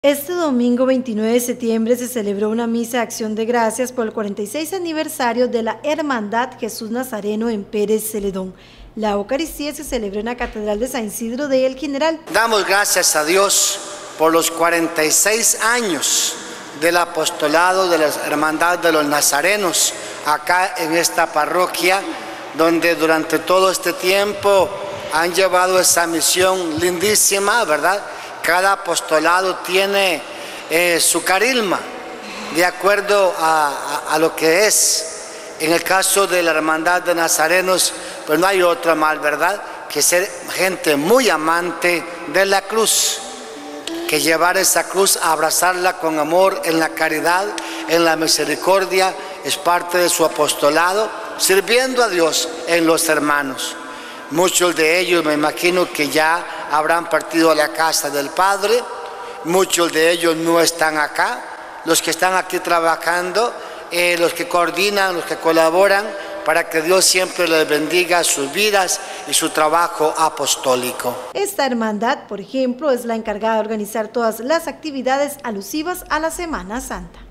Este domingo 29 de septiembre se celebró una misa de acción de gracias por el 46 aniversario de la Hermandad Jesús Nazareno en Pérez Celedón. La Eucaristía se celebró en la Catedral de San Isidro de El General. Damos gracias a Dios por los 46 años del apostolado de la Hermandad de los Nazarenos acá en esta parroquia, donde durante todo este tiempo han llevado esa misión lindísima, ¿verdad? Cada apostolado tiene su carisma, de acuerdo a lo que es. En el caso de la Hermandad de Nazarenos, pues no hay otra más, ¿verdad?, que ser gente muy amante de la cruz, que llevar esa cruz, abrazarla con amor, en la caridad, en la misericordia, es parte de su apostolado, sirviendo a Dios en los hermanos. Muchos de ellos me imagino que ya habrán partido a la casa del Padre, muchos de ellos no están acá, los que están aquí trabajando, los que coordinan, los que colaboran, para que Dios siempre les bendiga sus vidas y su trabajo apostólico. Esta hermandad, por ejemplo, es la encargada de organizar todas las actividades alusivas a la Semana Santa.